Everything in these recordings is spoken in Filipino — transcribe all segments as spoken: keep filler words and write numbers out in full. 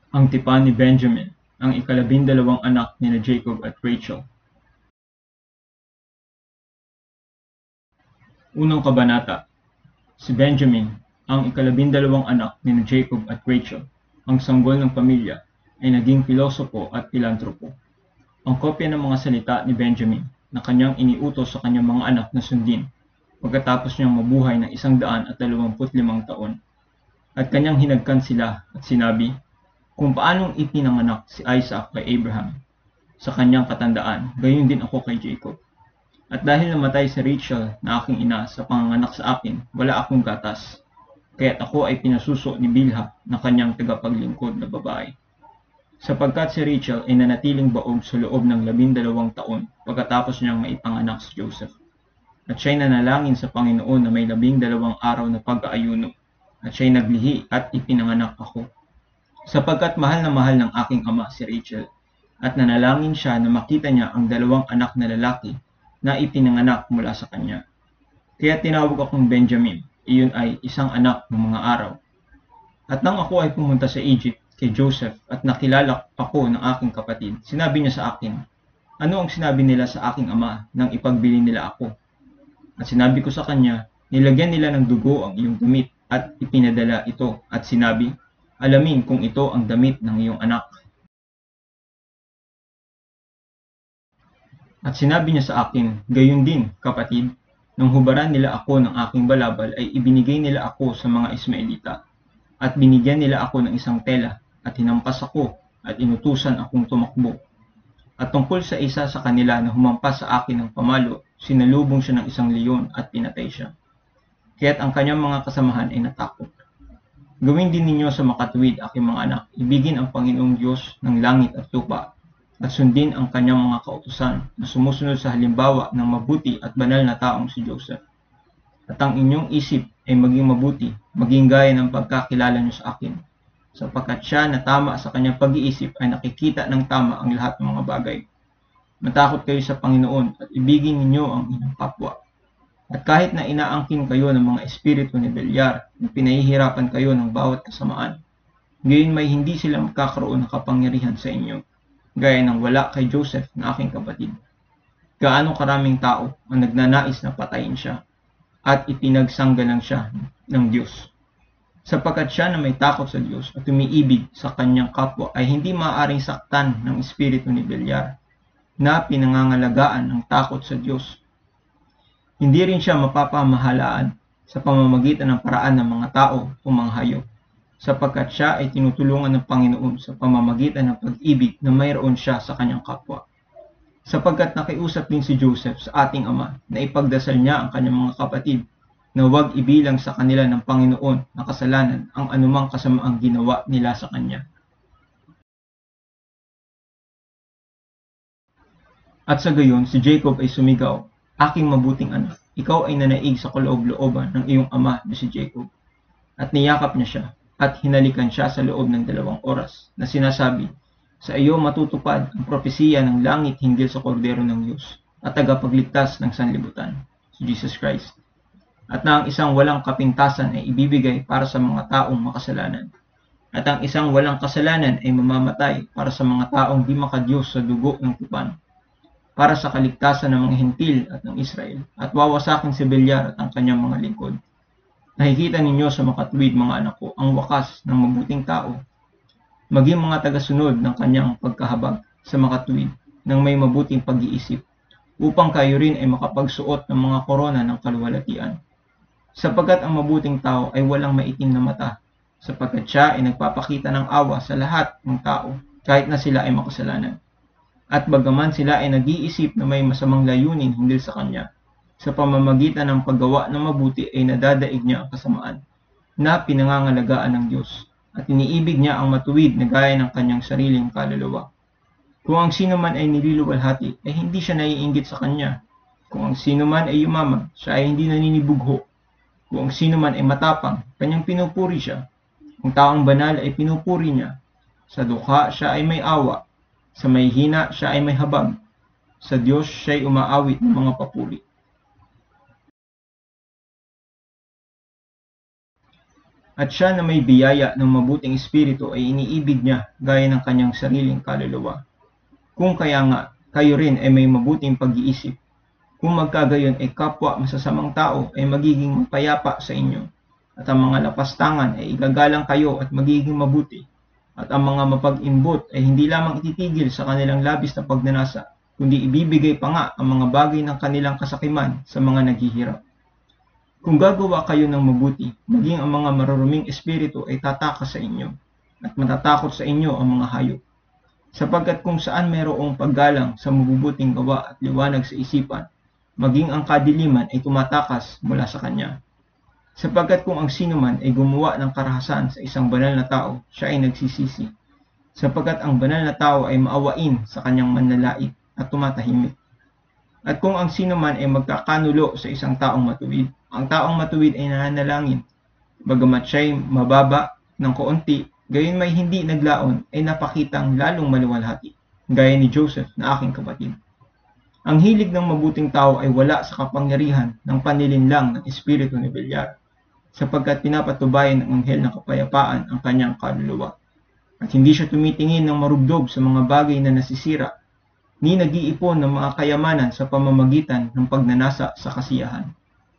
Ang tipan ni Benjamin, ang ikalabindalawang anak nina Jacob at Rachel. Unang kabanata. Si Benjamin, ang ikalabindalawang anak nina Jacob at Rachel, ang sanggol ng pamilya, ay naging pilosopo at pilantropo. Ang kopya ng mga salita ni Benjamin na kanyang iniutos sa kanyang mga anak na sundin pagkatapos niyang mabuhay ng isang daan at dalawamput limang taon. At kanyang hinagkan sila at sinabi, kung paanong ipinanganak si Isaac kay Abraham sa kanyang katandaan, gayon din ako kay Jacob. At dahil namatay si Rachel na aking ina sa panganganak sa akin, wala akong gatas, kaya't ako ay pinasuso ni Bilha na kanyang tagapaglingkod na babae. Sapagkat si Rachel ay nanatiling baog sa loob ng labindalawang taon pagkatapos niyang maipanganak si Joseph. At siya'y nanalangin sa Panginoon na may labing dalawang araw na pag-aayuno, at siya'y naglihi at ipinanganak ako. Sapagkat mahal na mahal ng aking ama si Rachel, at nanalangin siya na makita niya ang dalawang anak na lalaki na ipinanganak mula sa kanya. Kaya tinawag akong Benjamin, iyon ay isang anak ng mga araw. At nang ako ay pumunta sa Egypt kay Joseph at nakilala ako ng aking kapatid, sinabi niya sa akin, ano ang sinabi nila sa aking ama nang ipagbili nila ako? At sinabi ko sa kanya, nilagyan nila ng dugo ang iyong damit at ipinadala ito at sinabi, alamin kung ito ang damit ng iyong anak. At sinabi niya sa akin, gayon din, kapatid, nang hubaran nila ako ng aking balabal ay ibinigay nila ako sa mga Ismaelita. At binigyan nila ako ng isang tela at hinampas ako at inutusan akong tumakbo. At tungkol sa isa sa kanila na humampas sa akin ng pamalo, sinalubong siya ng isang leon at pinatay siya. Kaya't ang kanyang mga kasamahan ay natakot. Gawin din ninyo sa makatuwid, aking mga anak, ibigin ang Panginoong Diyos ng langit at lupa, at sundin ang kanyang mga kautusan na sumusunod sa halimbawa ng mabuti at banal na taong si Joseph. At ang inyong isip ay maging mabuti, maging gaya ng pagkakilala niyo sa akin, sapagkat siya na tama sa kanyang pag-iisip ay nakikita ng tama ang lahat ng mga bagay. Matakot kayo sa Panginoon at ibigin ninyo ang inyong kapwa. At kahit na inaangkin kayo ng mga espiritu ni Beliar, na pinahihirapan kayo ng bawat kasamaan, ngayon may hindi sila magkakaroon ng kapangyarihan sa inyo, gaya ng wala kay Joseph na aking kapatid. Gaano karaming tao ang nagnanais na patayin siya, at ipinagsanggalang siya ng Diyos. Sapagkat siya na may takot sa Diyos at umiibig sa kanyang kapwa ay hindi maaaring saktan ng espiritu ni Beliar, na pinangangalagaan ng takot sa Diyos. Hindi rin siya mapapamahalaan sa pamamagitan ng paraan ng mga tao o mga hayop, sapagkat siya ay tinutulungan ng Panginoon sa pamamagitan ng pag-ibig na mayroon siya sa kanyang kapwa. Sapagkat nakiusap din si Joseph sa ating ama na ipagdasal niya ang kanyang mga kapatid na huwag ibilang sa kanila ng Panginoon na kasalanan ang anumang kasamaang ginawa nila sa kanya. At sa gayon, si Jacob ay sumigaw, aking mabuting anak, ikaw ay nanaig sa kaloob-looban ng iyong ama na si Jacob. At niyakap niya siya, at hinalikan siya sa loob ng dalawang oras, na sinasabi, sa iyo matutupad ang propesiya ng langit hinggil sa kordero ng Diyos, at tagapagligtas ng sanlibutan, si Jesus Christ. At na ang isang walang kapintasan ay ibibigay para sa mga taong makasalanan. At ang isang walang kasalanan ay mamamatay para sa mga taong di makadiyos sa dugo ng tipan, para sa kaligtasan ng mga Hentil at ng Israel, at wawasakin si Beliar at ang kanyang mga lingkod. Nakikita ninyo sa makatuwid, mga anak ko, ang wakas ng mabuting tao. Maging mga tagasunod ng kanyang pagkahabag sa makatuwid ng may mabuting pag-iisip, upang kayo rin ay makapagsuot ng mga korona ng kaluwalhatian. Sapagkat ang mabuting tao ay walang maitim na mata, sapagkat siya ay nagpapakita ng awa sa lahat ng tao, kahit na sila ay makasalanan. At bagaman sila ay nag-iisip na may masamang layunin hinggil sa kanya, sa pamamagitan ng paggawa ng mabuti ay nadadaig niya ang kasamaan, na pinangangalagaan ng Diyos, at iniibig niya ang matuwid na gaya ng kanyang sariling kaluluwa. Kung ang sino man ay niluluwalhati, ay hindi siya naiinggit sa kanya. Kung ang sino man ay yumaman, siya ay hindi naninibugho. Kung ang sino man ay matapang, kanyang pinupuri siya. Kung taong banal ay pinupuri niya. Sa dukha siya ay may awa. Sa may hina siya ay may habag. Sa Diyos siya ay umaawit ng mga papuri. At siya na may biyaya ng mabuting espiritu ay iniibig niya gaya ng kanyang sariling kaluluwa. Kung kaya nga, kayo rin ay may mabuting pag-iisip. Kung magkagayon ay kapwa masasamang tao ay magiging mapayapa sa inyo. At ang mga lapastangan ay igagalang kayo at magiging mabuti. At ang mga mapag-imbot ay hindi lamang ititigil sa kanilang labis na pagnanasa, kundi ibibigay pa nga ang mga bagay ng kanilang kasakiman sa mga naghihirap. Kung gagawa kayo ng mabuti, maging ang mga maruruming espiritu ay tatakas sa inyo, at matatakot sa inyo ang mga hayop. Sapagkat kung saan mayroong paggalang sa mabubuting gawa at liwanag sa isipan, maging ang kadiliman ay tumatakas mula sa kanya. Sapagkat kung ang sino man ay gumawa ng karahasan sa isang banal na tao, siya ay nagsisisi. Sapagkat ang banal na tao ay maawain sa kanyang manlalait at tumatahimik. At kung ang sino man ay magkakanulo sa isang taong matuwid, ang taong matuwid ay nananalangin. Bagamat siya ay mababa ng kaunti, gayon may hindi naglaon ay napakitang lalong maluwalhati, gaya ni Joseph na aking kapatid. Ang hilig ng mabuting tao ay wala sa kapangyarihan ng panlilinlang ng espiritu ni Beliar, sapagkat pinapatubayan ng anghel ng kapayapaan ang kanyang kaluluwa. At hindi siya tumitingin ng marugdog sa mga bagay na nasisira, ni nag-iipon ng mga kayamanan sa pamamagitan ng pagnanasa sa kasiyahan.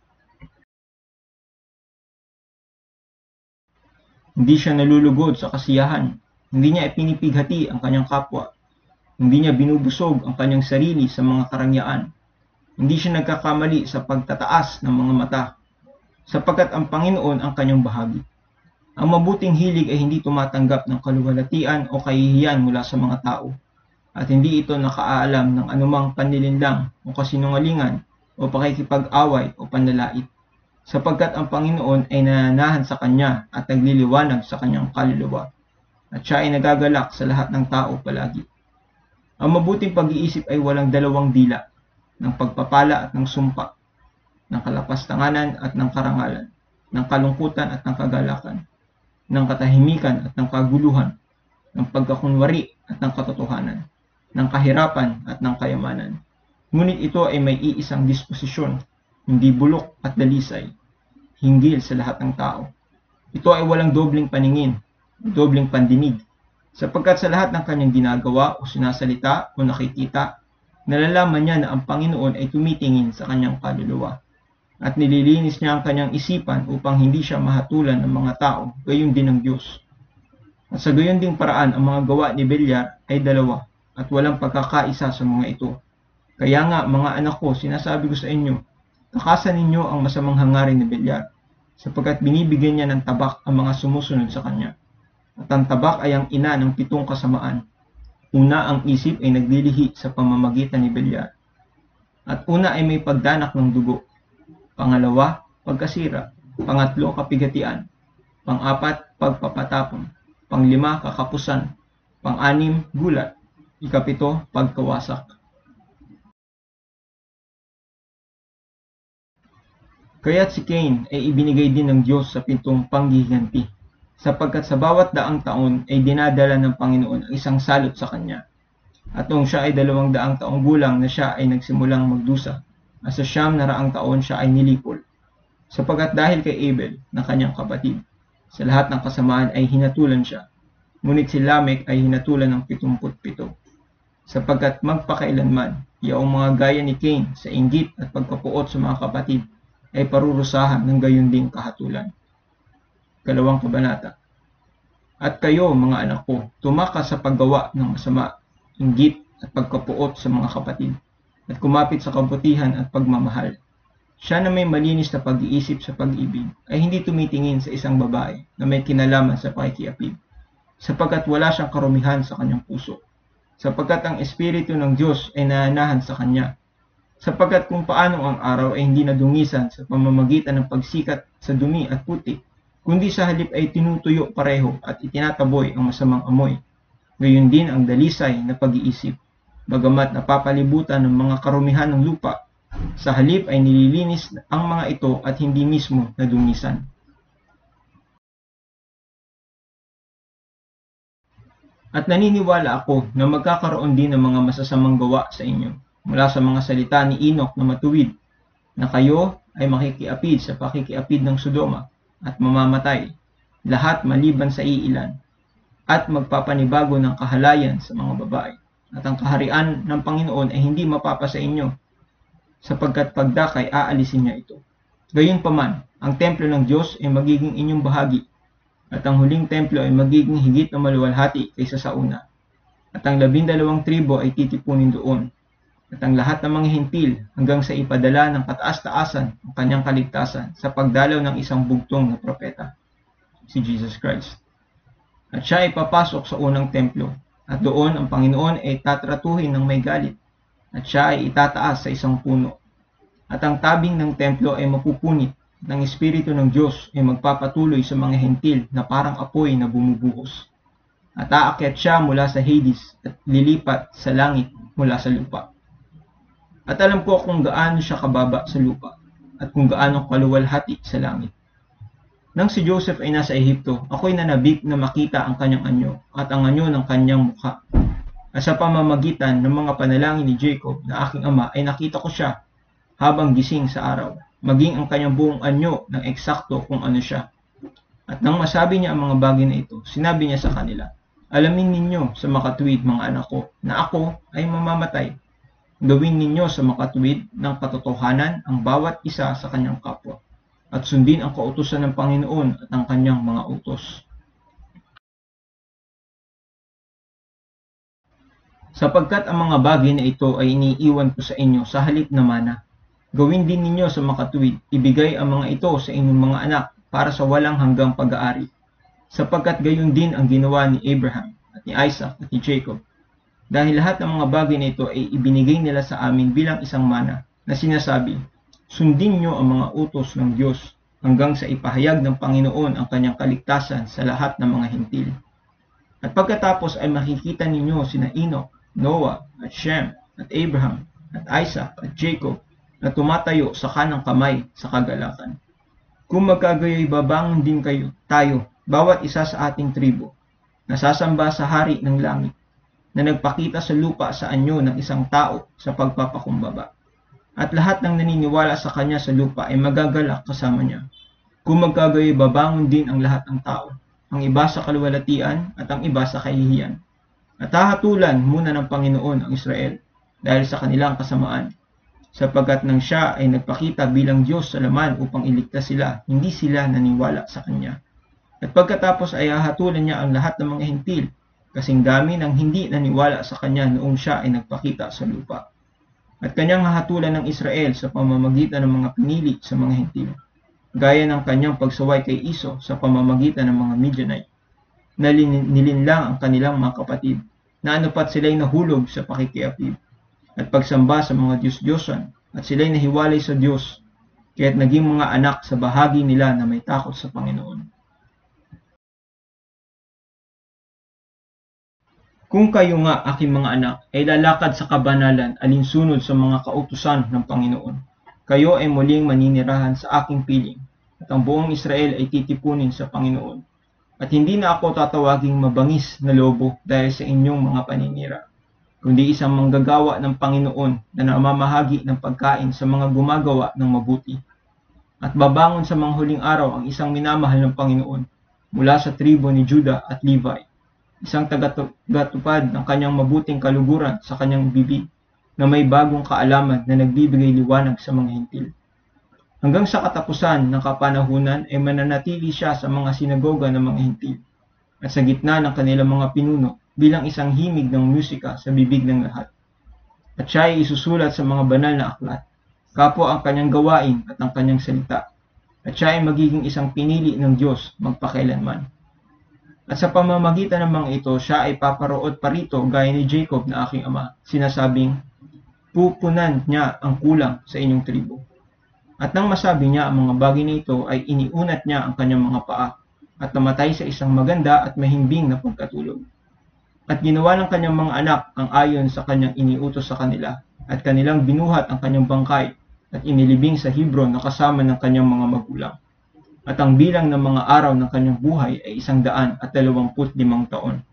Hindi siya nalulugod sa kasiyahan, hindi niya ipinipighati ang kanyang kapwa, hindi niya binubusog ang kanyang sarili sa mga karangyaan, hindi siya nagkakamali sa pagtataas ng mga mata, sapagkat ang Panginoon ang kanyang bahagi. Ang mabuting hilig ay hindi tumatanggap ng kaluwalhatian o kahihiyan mula sa mga tao, at hindi ito nakaalam ng anumang panlilinlang o kasinungalingan o pakikipag-away o panlalait, sapagkat ang Panginoon ay nananahan sa kanya at nagliliwanag sa kanyang kaluluwa, at siya ay nagagalak sa lahat ng tao palagi. Ang mabuting pag-iisip ay walang dalawang dila, ng pagpapala at ng sumpa, ng kalapastanganan at ng karangalan, ng kalungkutan at ng kagalakan, ng katahimikan at ng kaguluhan, ng pagkakunwari at ng katotohanan, ng kahirapan at ng kayamanan. Ngunit ito ay may iisang disposisyon, hindi bulok at dalisay, hinggil sa lahat ng tao. Ito ay walang dobling paningin, dobling pandinig, sapagkat sa lahat ng kanyang ginagawa o sinasalita o nakikita, nalalaman niya na ang Panginoon ay tumitingin sa kanyang kaluluwa, at nililinis niya ang kanyang isipan upang hindi siya mahatulan ng mga tao, gayon din ng Diyos. At sa gayon ding paraan, ang mga gawa ni Beliar ay dalawa, at walang pagkakaisa sa mga ito. Kaya nga, mga anak ko, sinasabi ko sa inyo, takasan ninyo ang masamang hangarin ni Beliar, sapagkat binibigyan niya ng tabak ang mga sumusunod sa kanya. At ang tabak ay ang ina ng pitong kasamaan. Una, ang isip ay naglilihi sa pamamagitan ni Beliar. At una ay may pagdanak ng dugo. Pangalawa, pagkasira. Pangatlo, kapigatian. Pang-apat, pagpapatapon. Panglima, kakapusan. Pang-anim, gulat. Ikapito, pagkawasak. Kaya't si Cain ay ibinigay din ng Diyos sa pitong panghihiganti, sapagkat sa bawat daang taon ay dinadala ng Panginoon ang isang salot sa kanya. At noong siya ay dalawang daang taong gulang na siya ay nagsimulang magdusa, at sa siyam na raang taon siya ay nilipol. Sapagkat dahil kay Abel na kanyang kapatid, sa lahat ng kasamaan ay hinatulan siya, ngunit si Lamech ay hinatulan ng pitumput pito. Sapagkat magpakailanman, yaong mga gaya ni Cain sa inggit at pagpapuot sa mga kapatid ay parurusahan ng gayon ding kahatulan. Kalawang kabanata. At kayo, mga anak ko, tumakas sa paggawa ng masama, inggit at pagkapuot sa mga kapatid, at kumapit sa kabutihan at pagmamahal. Siya na may malinis na pag-iisip sa pag-ibig ay hindi tumitingin sa isang babae na may kinalaman sa pakikiapid, sapagkat wala siyang karumihan sa kanyang puso, sapagkat ang Espiritu ng Diyos ay nananahan sa kanya, sapagkat kung paano ang araw ay hindi nadungisan sa pamamagitan ng pagsikat sa dumi at putik, kundi sa halip ay tinutuyo pareho at itinataboy ang masamang amoy. Gayon din ang dalisay na pag-iisip, bagamat napapalibutan ng mga karumihan ng lupa, sa halip ay nililinis ang mga ito at hindi mismo nadungisan. At naniniwala ako na magkakaroon din ng mga masasamang gawa sa inyo, mula sa mga salita ni Enoch na matuwid, na kayo ay makikiapid sa pakikiapid ng Sodoma at mamamatay, lahat maliban sa iilan, at magpapanibago ng kahalayan sa mga babae. At ang kaharian ng Panginoon ay hindi mapapa sa inyo, sapagkat pagdakay aalisin niya ito. Gayunpaman, ang templo ng Diyos ay magiging inyong bahagi, at ang huling templo ay magiging higit na maluwalhati kaysa sa una. At ang labindalawang tribo ay titipunin doon, at ang lahat ng mga hintil hanggang sa ipadala ng kataas-taasan ang kanyang kaligtasan sa pagdalaw ng isang bugtong na propeta, si Jesus Christ. At siya ay papasok sa unang templo, at doon ang Panginoon ay tatratuhin ng may galit, at siya ay itataas sa isang puno. At ang tabing ng templo ay mapupunit, at ang Espiritu ng Diyos ay magpapatuloy sa mga hentil na parang apoy na bumubuhos. At aakyat siya mula sa Hades at lilipat sa langit mula sa lupa. At alam ko kung gaano siya kababa sa lupa, at kung gaano kaluwalhati sa langit. Nang si Joseph ay nasa Ehipto, ako'y nanabik na makita ang kanyang anyo at ang anyo ng kanyang mukha. At sa pamamagitan ng mga panalangin ni Jacob na aking ama ay nakita ko siya habang gising sa araw, maging ang kanyang buong anyo ng eksakto kung ano siya. At nang masabi niya ang mga bagay na ito, sinabi niya sa kanila, alamin ninyo sa makatuwid mga anak ko na ako ay mamamatay. Gawin ninyo sa makatuwid ng katotohanan ang bawat isa sa kanyang kapwa, at sundin ang kautusan ng Panginoon at ang kanyang mga utos. Sapagkat ang mga bagay na ito ay iniiwan ko sa inyo sa halip na mana, gawin din ninyo sa makatuwid, ibigay ang mga ito sa inyong mga anak para sa walang hanggang pag-aari. Sapagkat gayon din ang ginawa ni Abraham at ni Isaac at ni Jacob. Dahil lahat ng mga bagay na ito ay ibinigay nila sa amin bilang isang mana na sinasabi, sundin nyo ang mga utos ng Diyos hanggang sa ipahayag ng Panginoon ang kanyang kaligtasan sa lahat ng mga hintil. At pagkatapos ay makikita ninyo sina Enoch, Noah at Shem at Abraham at Isaac at Jacob na tumatayo sa kanang kamay sa kagalakan. Kung magkagayoy babangon din kayo, tayo, bawat isa sa ating tribo, nasasamba sa hari ng langit, na nagpakita sa lupa sa anyo ng isang tao sa pagpapakumbaba. At lahat ng naniniwala sa kanya sa lupa ay magagalak kasama niya. Kung magkagayoy babangon din ang lahat ng tao, ang iba sa kaluwalhatian at ang iba sa kahihiyan. At hahatulan muna ng Panginoon ang Israel dahil sa kanilang kasamaan, sapagkat nang siya ay nagpakita bilang Diyos sa laman upang iligtas sila, hindi sila naniwala sa kanya. At pagkatapos ay hahatulan niya ang lahat ng mga hintil, kasing dami ng hindi naniwala sa kanya noong siya ay nagpakita sa lupa. At kanyang hahatulan ng Israel sa pamamagitan ng mga pinili sa mga hintil, gaya ng kanyang pagsaway kay Iso sa pamamagitan ng mga Midianite, na nilinlang ang kanilang mga kapatid, na anupat sila'y nahulog sa pakikiapid, at pagsamba sa mga Diyos-Diyosan, at sila'y nahiwalay sa Diyos, kaya't naging mga anak sa bahagi nila na may takot sa Panginoon. Kung kayo nga, aking mga anak, ay lalakad sa kabanalan alinsunod sa mga kautusan ng Panginoon, kayo ay muling maninirahan sa aking piling, at ang buong Israel ay titipunin sa Panginoon. At hindi na ako tatawaging mabangis na lobo dahil sa inyong mga paninira, kundi isang manggagawa ng Panginoon na namamahagi ng pagkain sa mga gumagawa ng mabuti. At babangon sa mga huling araw ang isang minamahal ng Panginoon mula sa tribo ni Judah at Levi, isang tagatupad ng kanyang mabuting kaluguran sa kanyang bibig, na may bagong kaalaman na nagbibigay liwanag sa mga hintil. Hanggang sa katapusan ng kapanahunan ay mananatili siya sa mga sinagoga ng mga hintil, at sa gitna ng kanilang mga pinuno bilang isang himig ng musika sa bibig ng lahat. At siya ay isusulat sa mga banal na aklat, kapwa ang kanyang gawain at ang kanyang salita, at siya ay magiging isang pinili ng Diyos magpakailanman. At sa pamamagitan ng mga ito, siya ay paparoot parito gaya ni Jacob na aking ama, sinasabing, pupunan niya ang kulang sa inyong tribo. At nang masabi niya ang mga bagay na ito, ay iniunat niya ang kanyang mga paa, at namatay sa isang maganda at mahimbing na pagkatulog. At ginawa ng kanyang mga anak ang ayon sa kanyang iniutos sa kanila, at kanilang binuhat ang kanyang bangkay, at inilibing sa Hebron na kasama ng kanyang mga magulang. At ang bilang ng mga araw ng kanyang buhay ay isang daan at dalawamput limang taon.